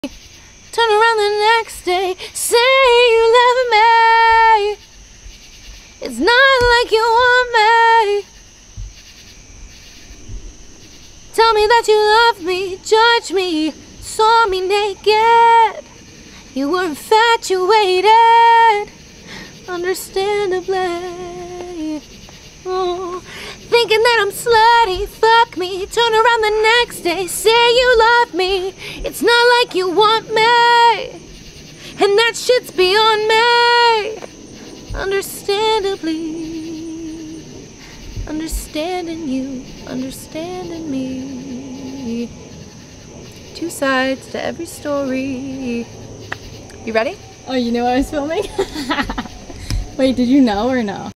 Turn around the next day, say you love me. It's not like you want me. Tell me that you love me, judge me, saw me naked. You were infatuated, understandably. Oh, thinking that I'm slutty, fuck me. Turn around the next day, say you love me. It's not like you want me, and that shit's beyond me. Understandably, understanding you, understanding me. Two sides to every story. You ready? Oh, you knew I was filming? Wait, did you know or no?